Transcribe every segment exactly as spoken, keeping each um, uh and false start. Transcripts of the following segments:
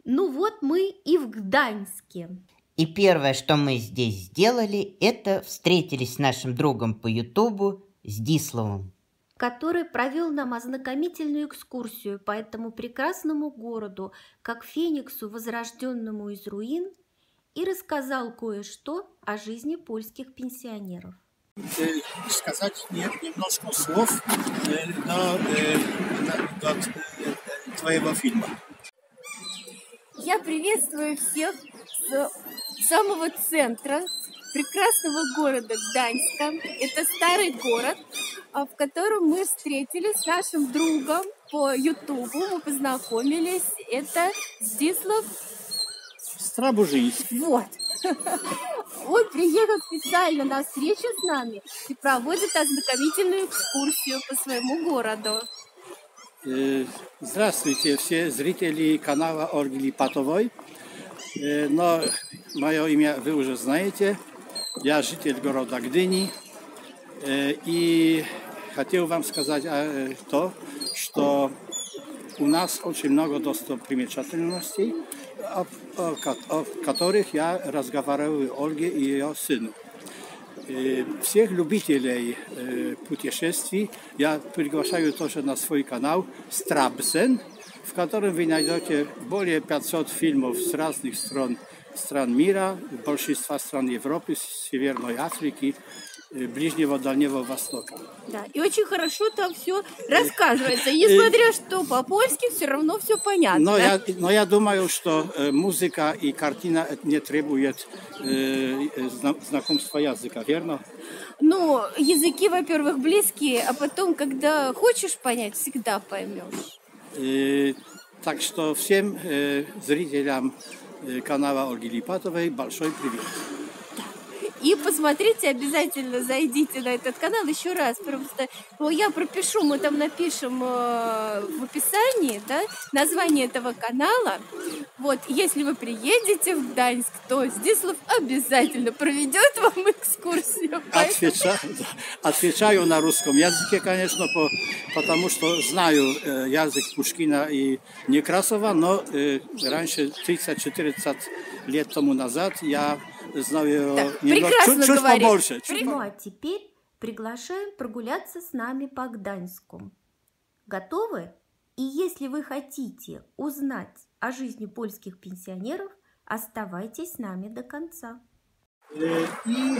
Ну вот мы и в Гданьске. И первое, что мы здесь сделали, это встретились с нашим другом по Ютубу Здисловым, который провел нам ознакомительную экскурсию по этому прекрасному городу, как фениксу, возрожденному из руин, и рассказал кое-что о жизни польских пенсионеров. Сказать немножко слов до, до, до твоего фильма. Я приветствую всех с самого центра прекрасного города Гданьска. Это старый город, в котором мы встретились с нашим другом по Ютубу. Мы познакомились. Это Здислав Страбужинский. Вот. Он приехал специально на встречу с нами и проводит ознакомительную экскурсию по своему городу. Здравствуйте, все зрители канала Ольги Липатовой. No, мое имя вы уже знаете. Я житель города Гdyni. И хотел вам сказать то, что у нас очень много достопримечательностей, о, о, о которых я разговаривал Ольге и ее сыну. Всех любителей путешествий я приглашаю тоже на свой канал Strabsen, в котором вы найдете более пятисот фильмов с разных стран, стран мира, большинства стран Европы, Северной Африки, Ближнего Дальнего Востока. Да, и очень хорошо там все рассказывается. Несмотря что по-польски, все равно все понятно. Но, да? я, но я думаю, что э, музыка и картина не требуют э, знакомства языка, верно? Ну, языки, во-первых, близкие, а потом, когда хочешь понять, всегда поймешь. Э, так что всем э, зрителям э, канала Ольги Липатовой большой привет. И посмотрите, обязательно зайдите на этот канал еще раз, просто ну, я пропишу, мы там напишем э, в описании, да, название этого канала. Вот, если вы приедете в Гданьск, то Здислав обязательно проведет вам экскурсию. Отвечаю, отвечаю на русском языке, конечно, по, потому что знаю э, язык Пушкина и Некрасова, но э, раньше, тридцать-четырнадцать лет тому назад, я знаю так, немного, чуть, чуть побольше. Чуть... Ну а теперь приглашаем прогуляться с нами по Гданьску. Готовы? И если вы хотите узнать о жизни польских пенсионеров, оставайтесь с нами до конца. И,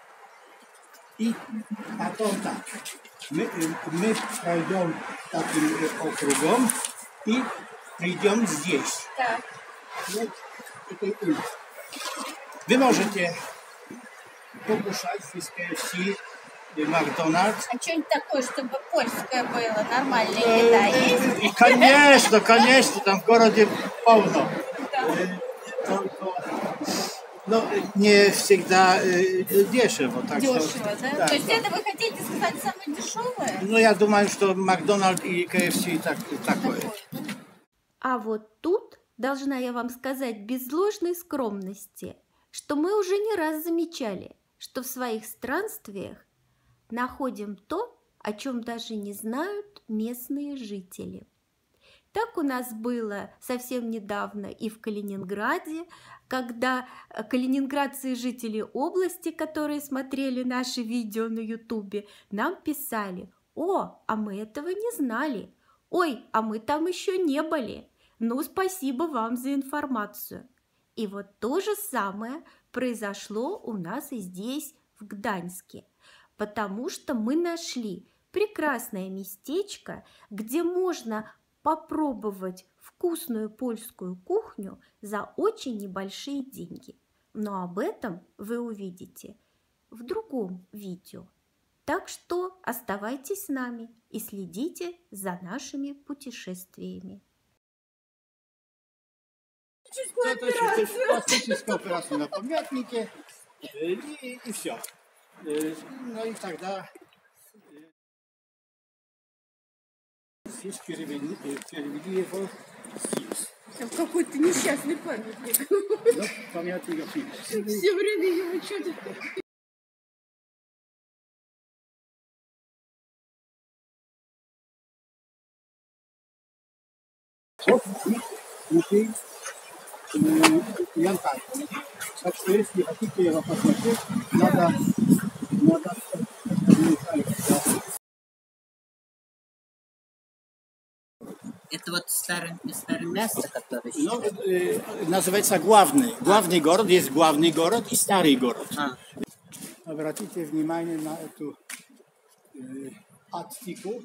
и потом так. Мы, мы пройдем таким округом и придем здесь. Так. Вот этой улицы. Вы можете покушать из кей эф си и Макдональдс. А что-нибудь такое, чтобы польское было, нормальная еда есть? И, конечно, конечно, там в городе полно. Да. Только, но не всегда дешево. Так дешево, что, да? да? То есть это вы хотите сказать самое дешевое? Ну, я думаю, что Макдональдс и кей эф си так, такое. А вот тут должна я вам сказать без ложной скромности, что мы уже не раз замечали, что в своих странствиях находим то, о чем даже не знают местные жители. Так у нас было совсем недавно и в Калининграде, когда калининградцы и жители области, которые смотрели наши видео на ютубе, нам писали: «О, а мы этого не знали! Ой, а мы там еще не были! Ну, спасибо вам за информацию!» И вот то же самое произошло у нас и здесь, в Гданьске, потому что мы нашли прекрасное местечко, где можно попробовать вкусную польскую кухню за очень небольшие деньги. Но об этом вы увидите в другом видео. Так что оставайтесь с нами и следите за нашими путешествиями. Классическая операция на памятнике, и, и все. Ну и тогда здесь перевели, перевели его здесь. Там какой-то несчастный памятник. Да, памятник фильм. Все время его что-то... Вот, музей Янтарь. Так что если хотите его посмотреть, надо, надо Это вот старое, старое место, которое... ну, э, называется главный. Главный город, есть главный город и старый город. А. Обратите внимание на эту э, аттику.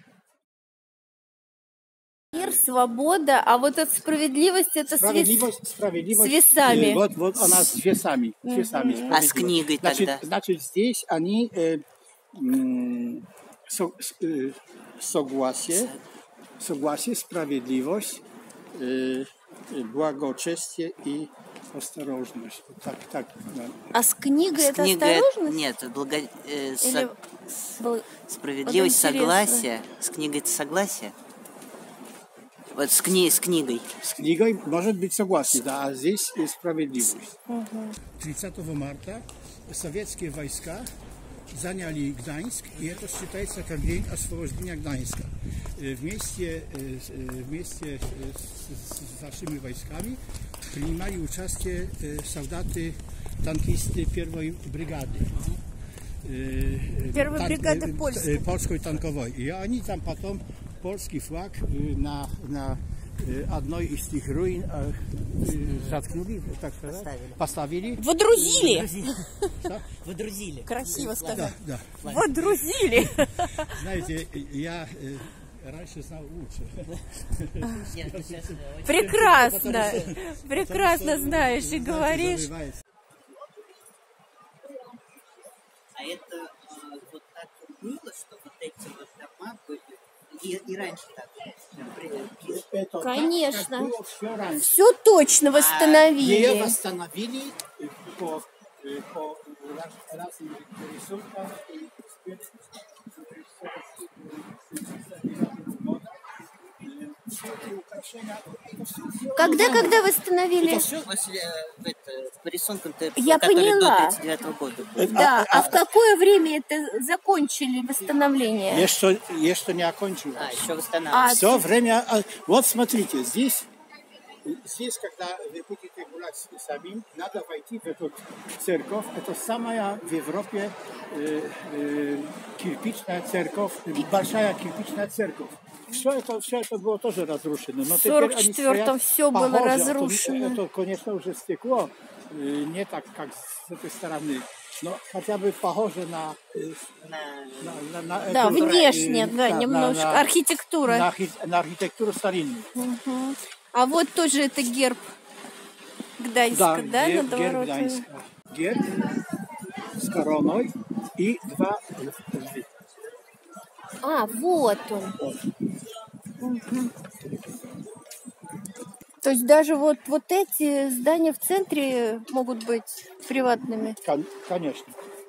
Мир, свобода, а вот эта справедливость, это Справедливость, с, справедливость. с весами. Э, вот, вот она с весами. С весами А с книгой значит, тогда? Значит, здесь они э, м, со, э, согласие, согласие, справедливость, э, благочестие и осторожность. Так, так, да. А с книгой С это книгой... осторожность? Нет, благо... э, Или... со- Бл- Справедливость, Вот интересно. согласие. С книгой это согласие? Вот с, кни... с книгой. С книгой может быть согласие, да, а здесь и справедливость. тридцатого марта советские войска заняли Гданьск, и это считается как день освобождения Гданьска. Э, Вместе, э, с- э, вместе э, с, с нашими войсками принимали участие э, солдаты, танкисты первой бригады. Э, э, Первой тан- бригады э, польской. э, польской танковой. И они там потом польский флаг э, на, на э, одной из этих руин э, э, заткнули, так сказать, Поставили. поставили. Водрузили. Да? Выдрузили. Красиво сказать. Да, да. Водрузили. Знаете, я э, раньше знал лучше. Прекрасно. Прекрасно знаешь и говоришь. Забывается. А это э, вот так было, что вот эти вот дома были и, и раньше так. Например, Это так, Конечно. как было всё раньше. Все точно Ее восстановили. восстановили э, по, э, по раз- разным рисункам и Когда, когда восстановили? Это все после э, это, по рисункам-то, Я которые поняла. до тридцать девятого года были. Да, а в какое время это закончили восстановление? еще, еще не окончилось. А, еще А, восстанавливать. Все время. а, Вот смотрите, здесь, здесь, когда вы будете гулять самим, надо войти в эту церковь. Это самая в Европе э, э, кирпичная церковь, большая кирпичная церковь. Все это, все это было тоже разрушено. Но В теперь они сорок четвёртом стоят все было похоже. разрушено. Это, это, конечно, уже стекло, э, не так, как с этой стороны, но хотя бы похоже на... э, на- на- на Да, эту, внешне, э, да, на- немножко. на- Архитектура. на, архи- на архитектуру старинную. А вот тоже это герб Гданьска, да, герб, над герб воротами? Гданьска. Герб с короной и два льва. А, вот он. Мгм. То есть даже вот, вот эти здания в центре могут быть приватными. Кон- Конечно.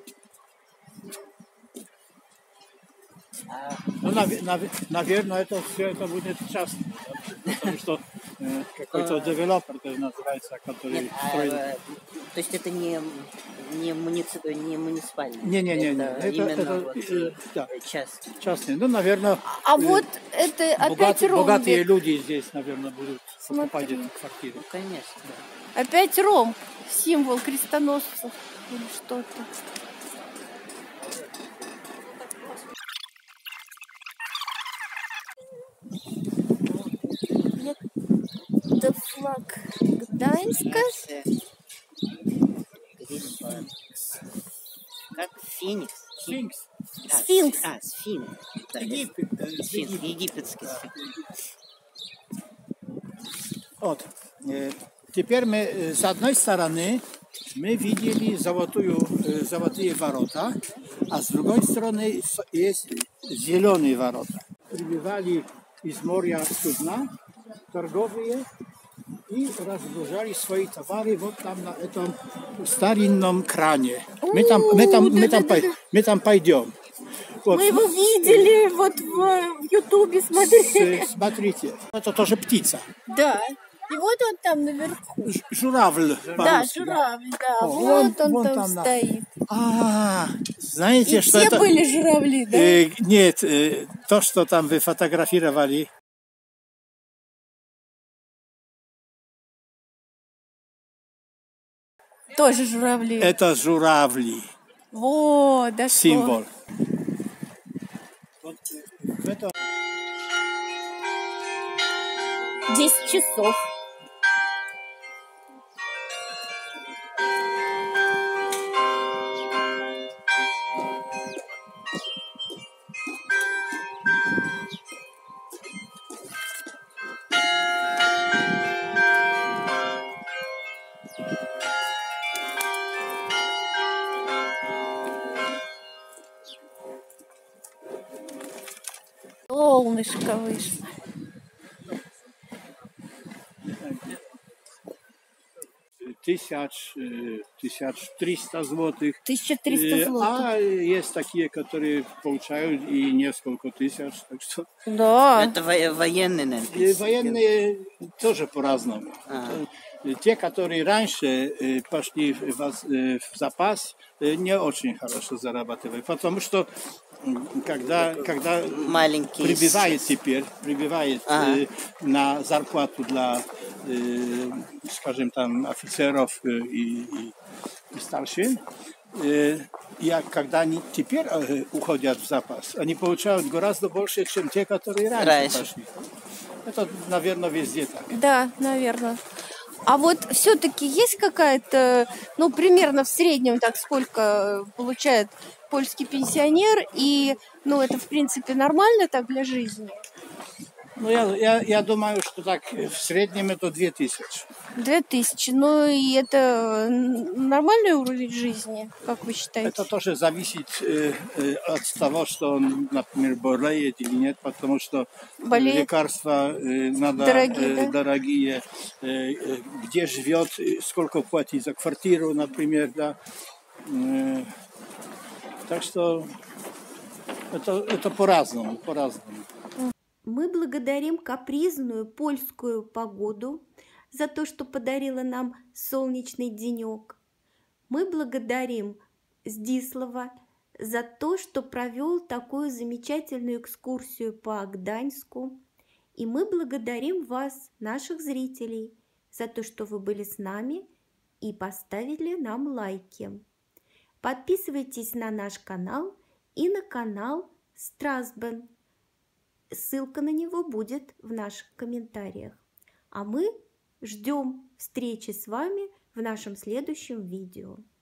Ну, нав- нав- наверное, это все это будет частно. Потому что э, какой-то девелопер это называется, который Нет, а, строит. э, то есть это не, не, муници... не муниципальный? Не-не-не, Это, это, именно это, вот, э, да, частный. частный. Ну, наверное, А вот это опять богатые, ромбик. богатые люди здесь, наверное, будут покупать Смотри. эти квартиры. Ну, конечно, да. Опять ромб. Символ крестоносцев или что-то. Это флаг Гданьска. Нация Грифа. Как феникс? Сфинкс. А, Сфинкс. А, сфинкс. Да, Египет. э, сфинкс, Египет. египетский сфинкс. Вот. Э, Теперь мы э, с одной стороны мы видели золотую, э, золотые ворота, а с другой стороны с- есть зеленые ворота. Прибывали из моря судна торговые и разгружали свои товары вот там на этом старинном кране. Мы там, мы там, мы там, пой- мы там пойдем. Вот. Мы его видели вот в, в Ютубе, смотрели. С- Смотрите, это тоже птица. Да. И вот он там наверху. Ж- Журавль. Да, по-русски, журавль, да. О, вот вон- он вон там, там на- стоит. А, знаете, И что все это? были журавли, да? Э, нет, э, то, что там вы фотографировали, Тоже журавли. Это журавли. О, да Символ. Вот это... Десять часов. Солнышко вышло. Тысяч, тысяч триста злотых. тысяча триста злотых. А есть такие, которые получают и несколько тысяч. Так что... Да. Это во- военные, И наверное. военные тоже по-разному. А. Те, которые раньше пошли в запас, не очень хорошо зарабатывают, потому что когда, когда Маленькие прибивает теперь, прибивает Ага. э, на зарплату для, э, скажем, там, офицеров э, и, и, и старшин, э, и когда они теперь э, уходят в запас, они получают гораздо больше, чем те, которые раньше, Раньше. пошли. Это, наверное, везде так. Да, наверное. А вот все-таки есть какая-то, ну, примерно в среднем так сколько получает польский пенсионер, и, ну, это, в принципе, нормально так для жизни? Ну, я, я, я думаю, что так в среднем это две тысячи. Две тысячи. Ну, и это нормальный уровень жизни, как вы считаете? Это тоже зависит э, э, от того, что он, например, болеет или нет, потому что Болеет. лекарства э, надо Дорогие, э, да? дорогие, э, э, где живет, сколько платить за квартиру, например, да. Э, так что это, это по-разному, по-разному. Мы благодарим капризную польскую погоду за то, что подарила нам солнечный денек. Мы благодарим Здислава за то, что провел такую замечательную экскурсию по Гданьску. И мы благодарим вас, наших зрителей, за то, что вы были с нами и поставили нам лайки. Подписывайтесь на наш канал и на канал Страсбен. Ссылка на него будет в наших комментариях. А мы ждем встречи с вами в нашем следующем видео.